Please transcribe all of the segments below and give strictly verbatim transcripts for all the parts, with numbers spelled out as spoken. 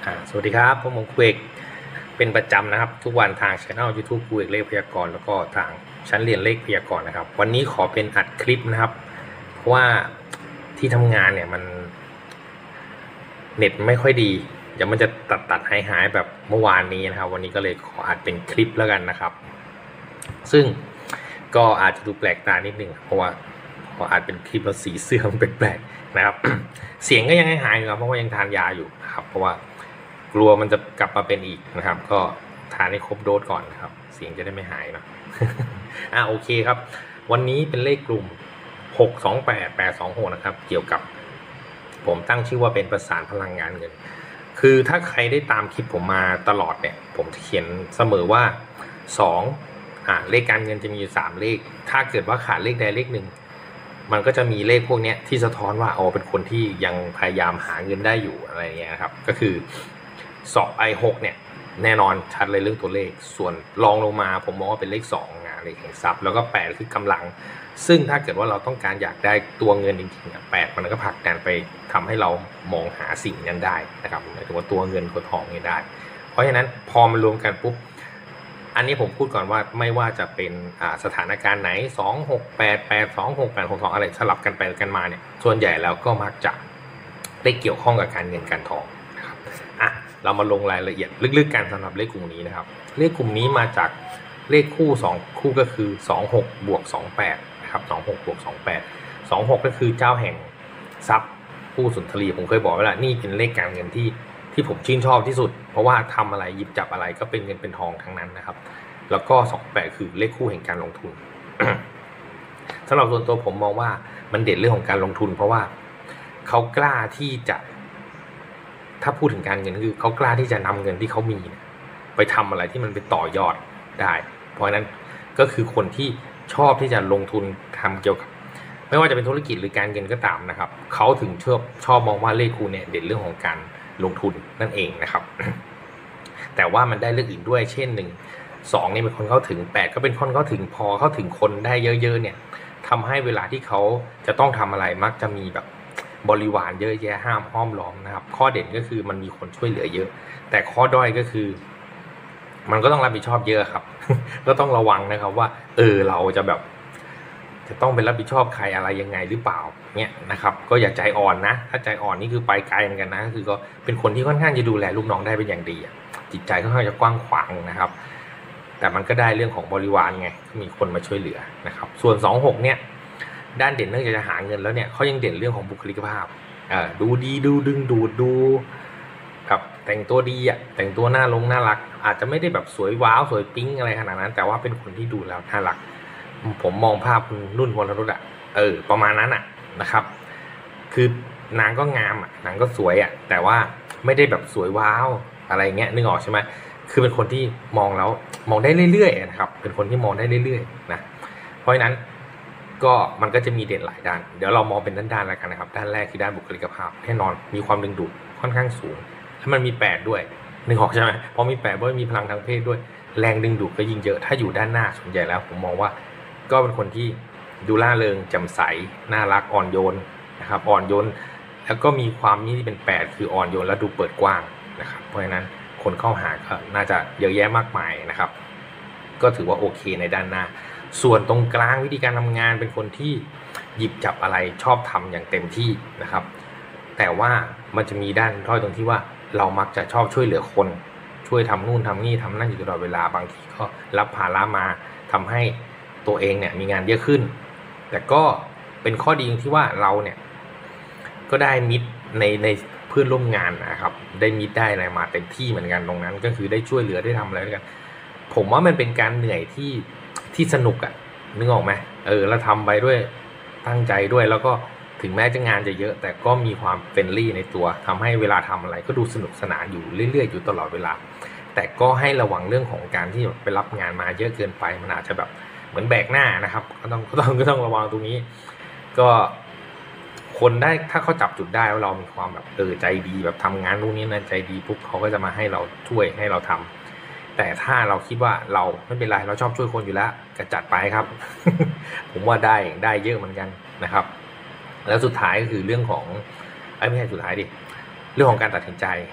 สวัสดีครับผมมงครูเอกเป็นประจำนะครับทุกวันทางช่อง YouTube ครูเอกเลขพยากรณ์แล้วก็ทางชั้นเรียนเลขพยากรณ์นะครับวันนี้ขอเป็นอัดคลิปนะครับเพราะว่าที่ทำงานเนี่ยมันเน็ตไม่ค่อยดีเดี๋ยวมันจะตัดตัดหายหายแบบเมื่อวานนี้นะครับวันนี้ก็เลยขออัดเป็นคลิปแล้วกันนะครับซึ่งก็อาจจะดูแปลกตานิดนึงเพราะว่าพออัดเป็นคลิปแล้วสีเสื้อมันแปลกๆนะครับ เสียงก็ยังหายอยู่ครับเพราะว่ายังทานยาอยู่นะครับเพราะว่ากลัวมันจะกลับมาเป็นอีกนะครับก็ทานให้ครบโดสก่อนนะครับเสียงจะได้ไม่หายนะ อ่าโอเคครับวันนี้เป็นเลขกลุ่มหก สอง แปด แปด สอง หกนะครับเกี่ยวกับผมตั้งชื่อว่าเป็นประสานพลังงานเงินคือถ้าใครได้ตามคลิปผมมาตลอดเนี่ยผมจะเขียนเสมอว่าสองอ่าเลขการเงินจะมีอยู่สามเลขถ้าเกิดว่าขาดเลขใดเลขหนึ่งมันก็จะมีเลขพวกนี้ที่สะท้อนว่าอ๋อเป็นคนที่ยังพยายามหาเงินได้อยู่อะไรเงี้ยครับก็คือสอบไอหกเนี่ยแน่นอนชัดเลยเรื่องตัวเลขส่วนรองลงมาผมมองว่าเป็นเลขสองนะเลขแห่งทรัพย์แล้วก็แปดคือกำลังซึ่งถ้าเกิดว่าเราต้องการอยากได้ตัวเงินจริงๆแปดมันก็ผลักดันไปทำให้เรามองหาสิ่งนั้นได้นะครับหมายถึงว่าตัวเงินตัวทองนี่ได้เพราะฉะนั้นพอมันรวมกันปุ๊บอันนี้ผมพูดก่อนว่าไม่ว่าจะเป็นสถานการณ์ไหนสอง หก แปด แปด สอง หก แปด หก สองอะไรสลับกันไปกันมาเนี่ยส่วนใหญ่แล้วก็มักจะได้เกี่ยวข้องกับการเงินการทองนะครับอ่ะเรามาลงรายละเอียดลึกๆกันสำหรับเลขกลุ่มนี้นะครับเลขกลุ่มนี้มาจากเลขคู่สองคู่ก็คือสอง หกบวกสอง แปดนะครับสอง หกบวกสอง แปด สอง หกก็คือเจ้าแห่งทรัพย์ผู้สุนทรีผมเคยบอกไว้แล้วนี่เป็นเลขการเงินที่ที่ผมชื่นชอบที่สุดเพราะว่าทำอะไรหยิบจับอะไรก็เป็นเงินเป็นทองทั้งนั้นนะครับแล้วก็สอง แปดคือเลขคู่แห่งการลงทุน สำหรับส่วนตัวผมมองว่ามันเด่นเรื่องของการลงทุนเพราะว่าเขากล้าที่จะถ้าพูดถึงการเงินคือเขากล้าที่จะนำเงินที่เขามีไปทำอะไรที่มันไปต่อยอดได้เพราะฉะนั้นก็คือคนที่ชอบที่จะลงทุนทำเกี่ยวกับไม่ว่าจะเป็นธุรกิจหรือการเงินก็ตามนะครับเขาถึงชอบชอบมองว่าเลขคู่เนี่ยเด่นเรื่องของการลงทุนนั่นเองนะครับ แต่ว่ามันได้เรื่องอื่นด้วยเช่นหนึ่งสองนี่เป็นคนเข้าถึงแปดก็เป็นคนเข้าถึงพอเข้าถึงคนได้เยอะๆเนี่ยทำให้เวลาที่เขาจะต้องทำอะไรมักจะมีแบบบริวารเยอะแยะห้ามห้อมล้อมนะครับข้อเด่นก็คือมันมีคนช่วยเหลือเยอะแต่ข้อด้อยก็คือมันก็ต้องรับผิดชอบเยอะครับ ก็ต้องระวังนะครับว่าเออเราจะแบบจะต้องเป็นรับผิดชอบใครอะไรยังไงหรือเปล่าเนี่ยนะครับก็อย่าใจอ่อนนะถ้าใจอ่อนนี่คือไปไกลเหมือนกันนะคือก็เป็นคนที่ค่อนข้างจะดูแลลูกน้องได้เป็นอย่างดีจิตใจค่อนข้างจะกว้างขวางนะครับแต่มันก็ได้เรื่องของบริวารไงมีคนมาช่วยเหลือนะครับส่วนสอง หกเนี่ยด้านเด่นเนื่องจากจะหาเงินแล้วเนี่ยเขายังเด่นเรื่องของบุคลิกภาพเอ่อดูดีดูดึงดูดดูครับแต่งตัวดีอ่ะแต่งตัวน่าลงน่ารักอาจจะไม่ได้แบบสวยว้าวสวยปิ๊งอะไรขนาดนั้นแต่ว่าเป็นคนที่ดูแล้วน่ารักผมมองภาพนุ่นวรนุชอ่ะเออประมาณนั้นอ่ะนะครับคือนางก็งามอ่ะนางก็สวยอ่ะแต่ว่าไม่ได้แบบสวยว้าวอะไรเงี้ยนึกออกใช่ไหมคือเป็นคนที่มองแล้วมองได้เรื่อยๆนะครับเป็นคนที่มองได้เรื่อยๆนะเพราะฉะนั้นก็มันก็จะมีเด่นหลายด้านเดี๋ยวเรามองเป็นด้านๆแล้วกันนะครับด้านแรกคือด้านบุคลิกภาพแน่นอนมีความดึงดูดค่อนข้างสูงถ้ามันมีแปดด้วยนึกออกใช่ไหมพอมีแปดด้วยมีพลังทางเพศด้วยแรงดึงดูดก็ยิ่งเยอะถ้าอยู่ด้านหน้าส่วนใหญ่แล้วผมมองว่าก็เป็นคนที่ดูล่าเริงแจ่มใสน่ารักอ่อนโยนนะครับอ่อนโยนแล้วก็มีความนี่ที่เป็นแปดคืออ่อนโยนและดูเปิดกว้างนะครับเพราะฉะนั้นคนเข้าหาก็น่าจะเยอะแยะมากมายนะครับก็ถือว่าโอเคในด้านหน้าส่วนตรงกลางวิธีการทำงานเป็นคนที่หยิบจับอะไรชอบทำอย่างเต็มที่นะครับแต่ว่ามันจะมีด้านด้อยตรงที่ว่าเรามักจะชอบช่วยเหลือคนช่วยทำนู่นทำนี่ทำนั่นอยู่ตลอดเวลาบางทีก็รับภาระมาทำให้ตัวเองเนี่ยมีงานเยอะขึ้นแต่ก็เป็นข้อดีที่ว่าเราเนี่ยก็ได้มิตรในในเพื่อนร่วมงานนะครับได้มิตรได้อะไรมาเต็มที่เหมือนกันตรงนั้นก็คือได้ช่วยเหลือได้ทำอะไรด้วยกันผมว่ามันเป็นการเหนื่อยที่ที่สนุกอะนึกออกไหมเออแล้วทำไปด้วยตั้งใจด้วยแล้วก็ถึงแม้จะงานจะเยอะแต่ก็มีความเฟรนลี่ในตัวทำให้เวลาทำอะไรก็ดูสนุกสนานอยู่เรื่อยๆอยู่ตลอดเวลาแต่ก็ให้ระวังเรื่องของการที่ไปรับงานมาเยอะเกินไปมันอาจจะแบบเหมือนแบกหน้านะครับก็ต้องก็ต้องก็ต้องระวังตรงนี้ก็คนได้ถ้าเขาจับจุดได้ว่าเรามีความแบบเออใจดีแบบทำงานนู่นนี่นั่นใจดีปุ๊บเขาก็จะมาให้เราช่วยให้เราทำแต่ถ้าเราคิดว่าเราไม่เป็นไรเราชอบช่วยคนอยู่แล้วก็จัดไปครับ ผมว่าได้ได้เยอะเหมือนกันนะครับแล้วสุดท้ายก็คือเรื่องของไอ้ไม่ใช่สุดท้ายดิเรื่องของการตัดสินใจ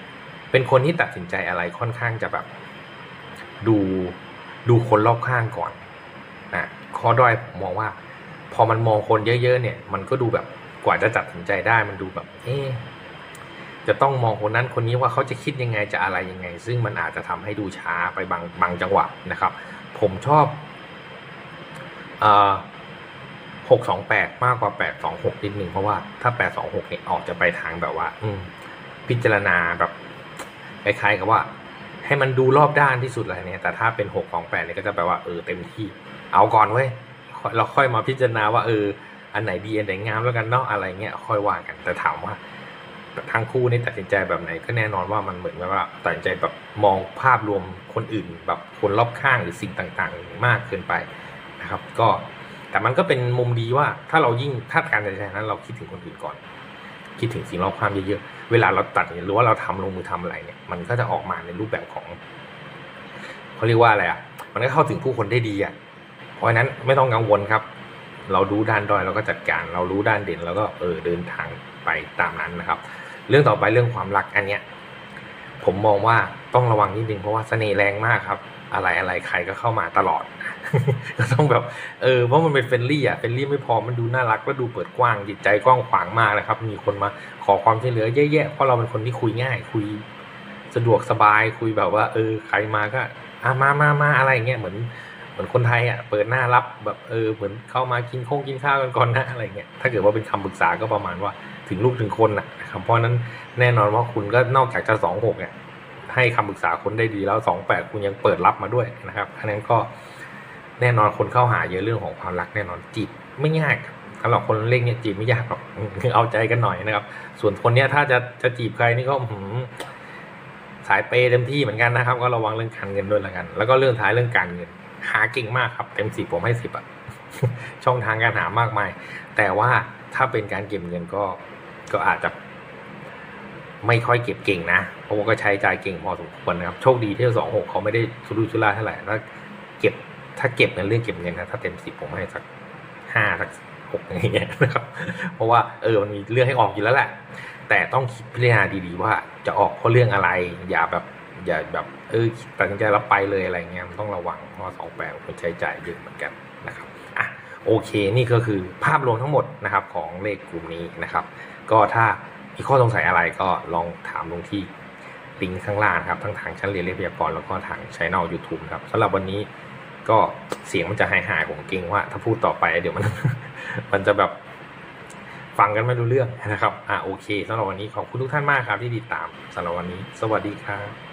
เป็นคนที่ตัดสินใจอะไรค่อนข้างจะแบบดูดูคนรอบข้างก่อนนะข้อด้อยผมมองว่าพอมันมองคนเยอะๆเนี่ยมันก็ดูแบบกว่าจะตัดสินใจได้มันดูแบบเอ๊ะจะต้องมองคนนั้นคนนี้ว่าเขาจะคิดยังไงจะอะไรยังไงซึ่งมันอาจจะทำให้ดูช้าไปบางบางจังหวะนะครับผมชอบเอ่อหกสองแปดมากกว่าแปดสองหกนิดนึงเพราะว่าถ้าแปดสองหกเนี่ยออกจะไปทางแบบว่าอืมพิจารณาแบบคล้ายๆกับว่าให้มันดูรอบด้านที่สุดอะไรเนี่ยแต่ถ้าเป็นหกสองแปดเนี่ยก็จะแปลว่าเออเต็มที่เอาก่อนเว้ยเราค่อยมาพิจารณาว่าเอออันไหนดีอันไหนงามแล้วกันเนาะอะไรเงี้ยค่อยว่ากันแต่ถามว่าทั้งคู่นี่ตัดสินใจแบบไหนก็แน่นอนว่ามันเหมือนแบบว่าตัดสินใจแบบมองภาพรวมคนอื่นแบบคนรอบข้างหรือสิ่งต่างๆมากเกินไปนะครับก็แต่มันก็เป็นมุมดีว่าถ้าเรายิ่งถ้าการตัดสินใจนั้นเราคิดถึงคนอื่นก่อนคิดถึงสิ่งรอบข้างเยอะๆเวลาเราตัดหรือว่าเราทำลงมือทำอะไรเนี่ยมันก็จะออกมาในรูปแบบของเขาเรียกว่าอะไรอ่ะมันก็เข้าถึงผู้คนได้ดีอ่ะเพราะฉะนั้นไม่ต้องกังวลครับเรารู้ด้านด้อยเราก็จัดการเรารู้ด้านเด่นแล้วก็เออเดินทางไปตามนั้นนะครับเรื่องต่อไปเรื่องความรักอันเนี้ยผมมองว่าต้องระวังนิดนึงเพราะว่าเสน่ห์แรงมากครับอะไรอะไรใครก็เข้ามาตลอด ก็ต้องแบบเออเพราะมันเป็นเฟรนลี่อ่ะเฟรนลี่ไม่พอมันดูน่ารักแล้วดูเปิดกว้างจิตใจกว้างขวางมากนะครับมีคนมาขอความช่วยเหลือเยอะแยะเพราะเราเป็นคนที่คุยง่ายคุยสะดวกสบายคุยแบบว่าเออใครมาก็อ่ะมามามาอะไรเงี้ยเหมือนเหมือนคนไทยอ่ะเปิดหน้ารับแบบเออเหมือนเข้ามากินข้งกินข้าวกันก่อนนะอะไรเงี้ยถ้าเกิดว่าเป็นคำปรึกษาก็ประมาณว่าถึงลูกถึงคนนะครับเพราะนั้นแน่นอนว่าคุณก็นอกจากจะสองหกเนี่ยให้คำปรึกษาคนได้ดีแล้วสองแปดคุณยังเปิดรับมาด้วยนะครับอันนั้นก็แน่นอนคนเข้าหาเยอะเรื่องของความรักแน่นอนจีบไม่ยากสำหรับคนเล็กเนี่ยจีบไม่ยากหรอกเอาใจกันหน่อยนะครับส่วนคนเนี้ยถ้าจะจะจีบใครนี่ก็สายเปย์เต็มที่เหมือนกันนะครับก็ระวังเรื่องการเงินด้วยละกันแล้วก็เรื่องท้ายเรื่องการเงินหาเก่งมากครับเต็มสิบผมให้สิบอ่ะ ช่องทางการหามากมายแต่ว่าถ้าเป็นการเก็บเงินก็ก็อาจจะไม่ค่อยเก็บเก่งนะเพราะว่าก็ใช้จ่ายเก่งพอสมควรนะครับโชคดีที่สองหกเขาไม่ได้สุรุ่ยสุร่ายเท่าไหร่ถ้าเก็บถ้าเก็บเงินเรื่องเก็บเงินนะถ้าเต็มสิบผมให้สักห้าสักหกอย่างเงี้ยนะครับเพราะว่าเออมันมีเรื่องให้ออกอยู่แล้วแหละแต่ต้องคิดพิจารณาดีๆว่าจะออกเพราะเรื่องอะไรอย่าแบบอย่าแบบเออตัดสินใจรับไปเลยอะไรเงี้ยมันต้องระวังเพราะสองแปดคนใช้จ่ายเยอะเหมือนกันนะครับอ่ะโอเคนี่ก็คือภาพรวมทั้งหมดนะครับของเลขกลุ่มนี้นะครับก็ถ้ามีข้อสงสัยอะไรก็ลองถามลงที่ลิงก์ข้างล่างครับทั้งทางชั้นเรียนเลขพยากรณ์แล้วก็ทางช่อง YouTube ครับสำหรับวันนี้ก็เสียงมันจะหายๆผมเกรงว่าถ้าพูดต่อไปเดี๋ยวมัน มันจะแบบฟังกันไม่รู้เรื่องนะครับอ่ะโอเคสำหรับวันนี้ขอบคุณทุกท่านมากครับที่ติดตามสำหรับวันนี้สวัสดีครับ